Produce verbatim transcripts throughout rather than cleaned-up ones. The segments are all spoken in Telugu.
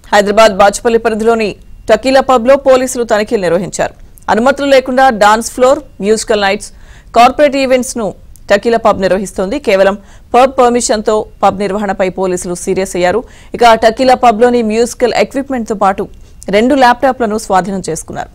హైదరాబాద్ బాచుపల్లి పరిధిలోని టకీలా పబ్ లో పోలీసులు తనిఖీలు నిర్వహించారు. అనుమతులు లేకుండా dance floor, musical nights, corporate events ను టకీలా పబ్ నిర్వహిస్తోంది. కేవలం పబ్ పర్మిషన్ తో పబ్ నిర్వహణపై పోలీసులు సీరియస్ అయ్యారు. ఇక టకీలా పబ్ లోని మ్యూజికల్ ఎక్విప్మెంట్ తో పాటు రెండు ల్యాప్టాప్లను స్వాధీనం చేసుకున్నారు.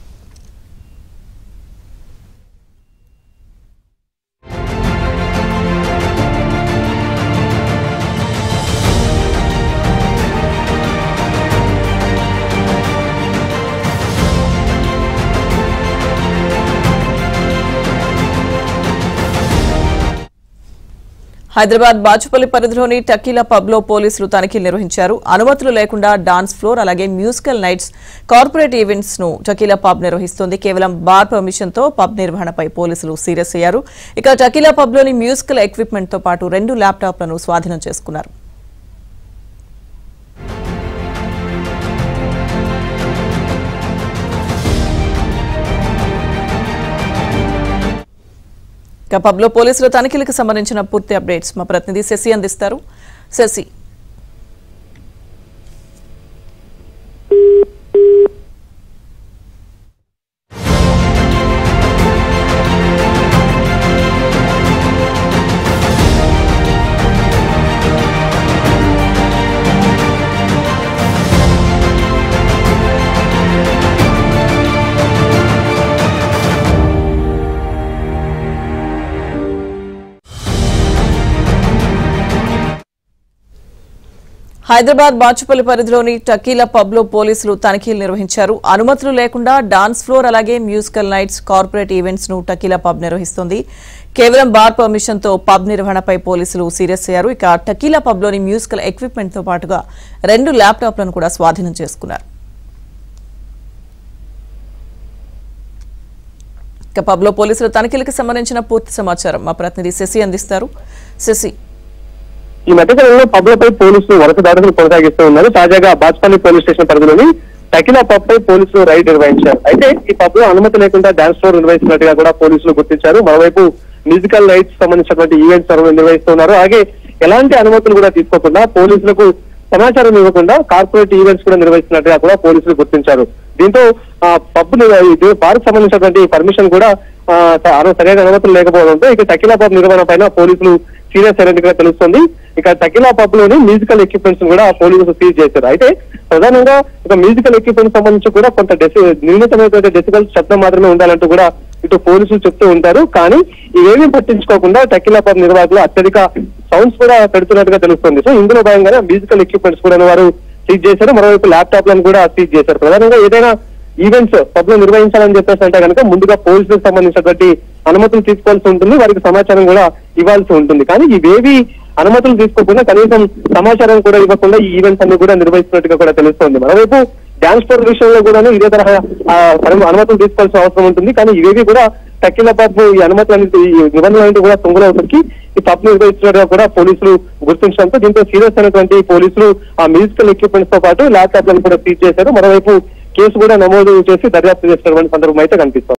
హైదరాబాద్ బాచుపల్లి పరిధిలోని టకీలా పబ్ లో పోలీసులు తనిఖీలు నిర్వహించారు. అనుమతులు లేకుండా డాన్స్ ఫ్లోర్, అలాగే మ్యూజికల్ నైట్స్, కార్పొరేట్ ఈవెంట్స్ ను టకీలా పబ్ నిర్వహిస్తోంది. కేవలం బార్ పర్మిషన్ తో పబ్ నిర్వహణపై పోలీసులు సీరియస్ అయ్యారు. ఇక టకీలా పబ్ లోని మ్యూజికల్ ఎక్విప్మెంట్ తో పాటు రెండు ల్యాప్టాప్లను స్వాధీనం చేసుకున్నారు. పబ్ లో పోలీసుల తనిఖీలకు సంబంధించిన పూర్తి అప్డేట్స్ మా ప్రతినిధి శశి అందిస్తారు. శశి, హైదరాబాద్ బాచుపల్లి పరిధిలోని టకీలా పబ్ లో పోలీసులు తనిఖీలు నిర్వహించారు. అనుమతులు లేకుండా డాన్స్ ఫ్లోర్, అలాగే మ్యూజికల్ నైట్స్, కార్పొరేట్ ఈవెంట్స్ ను టకీలా పబ్ నిర్వహిస్తోంది. కేవలం బార్ పర్మిషన్ తో పబ్ నిర్వహణపై పోలీసులు సీరియస్ అయ్యారు. ఇక టకీలా పబ్ లోని మ్యూజికల్ ఎక్విప్మెంట్ తో పాటుగా రెండు ల్యాప్టాప్లను కూడా స్వాధీనం చేసుకున్నారు. ఇక పబ్ లో పోలీసుల తనిఖీలకు సంబంధించిన పూర్తి సమాచారం మా ప్రతినిధి శశి అందిస్తారు. శశి, ఈ మధ్యకాలంలో పబ్లపై పోలీసులు వరుస దాడులు కొనసాగిస్తూ ఉన్నారు. తాజాగా బాచుపల్లి పోలీస్ స్టేషన్ పరిధిలోని టకీలా పబ్ పై పోలీసులు రైడ్ నిర్వహించారు. అయితే ఈ పబ్ లో అనుమతి లేకుండా డాన్స్ ఫ్లోర్ నిర్వహిస్తున్నట్టుగా కూడా పోలీసులు గుర్తించారు. మరోవైపు మ్యూజికల్ నైట్స్ సంబంధించినటువంటి ఈవెంట్స్ నిర్వహిస్తున్నారు. అలాగే ఎలాంటి అనుమతులు కూడా తీసుకోకుండా పోలీసులకు సమాచారం ఇవ్వకుండా కార్పొరేట్ ఈవెంట్స్ కూడా నిర్వహిస్తున్నట్టుగా కూడా పోలీసులు గుర్తించారు. దీంతో పబ్ బార్కు సంబంధించినటువంటి పర్మిషన్ కూడా సరైన అనుమతులు లేకపోవడంతో ఇక టకీలా పబ్ నిర్వహణ పైన పోలీసులు సీరియస్ అయినట్టుగా తెలుస్తుంది. ఇక టకీలా పబ్ లోని మ్యూజికల్ ఎక్విప్మెంట్స్ కూడా పోలీసులు సీజ్ చేశారు. అయితే ప్రధానంగా ఇక మ్యూజికల్ ఎక్విప్మెంట్ సంబంధించి కూడా కొంత నిర్ణీతమైనటువంటి డెసిబెల్ శబ్దం మాత్రమే ఉండాలంటూ కూడా ఇటు పోలీసులు చెప్తూ ఉంటారు. కానీ ఇవేమీ పట్టించుకోకుండా టకీలా పబ్ నిర్వాహకులు అత్యధిక సౌండ్స్ కూడా పెడుతున్నట్టుగా తెలుస్తుంది. సో ఇందులో భాగంగానే మ్యూజికల్ ఎక్విప్మెంట్స్ కూడా వారు సీజ్ చేశారు. మరోవైపు ల్యాప్టాప్లను కూడా సీజ్ చేశారు. ప్రధానంగా ఏదైనా ఈవెంట్స్ పబ్ లో నిర్వహించాలని చెప్పేసి అంటే కనుక ముందుగా పోలీసులకు సంబంధించినటువంటి అనుమతులు తీసుకోవాల్సి ఉంటుంది, వారికి సమాచారం కూడా ఇవ్వాల్సి ఉంటుంది. కానీ ఇవేవి అనుమతులు తీసుకోకుండా కనీసం సమాచారం కూడా ఇవ్వకుండా ఈ ఈవెంట్స్ అన్ని కూడా నిర్వహిస్తున్నట్టుగా కూడా తెలుస్తోంది. మరోవైపు డాన్స్ ఫ్లోర్ విషయంలో కూడా ఇదే తరహా అనుమతులు తీసుకోవాల్సిన అవసరం ఉంటుంది. కానీ ఇవేవి కూడా టకీలా పబ్ ఈ అనుమతులు ఈ నిబంధనలు కూడా తొంగలవుతానికి ఈ పబ్ నిర్వహిస్తున్నట్టుగా కూడా పోలీసులు గుర్తించడంతో దీంతో సీరియస్ అయినటువంటి పోలీసులు ఆ మ్యూజికల్ ఎక్విప్మెంట్స్ తో పాటు ల్యాప్టాప్లను కూడా సీజ్ చేశారు. మరోవైపు కేసు కూడా నమోదు చేసి దర్యాప్తు చేస్తున్నటువంటి సందర్భం అయితే కనిపిస్తోంది.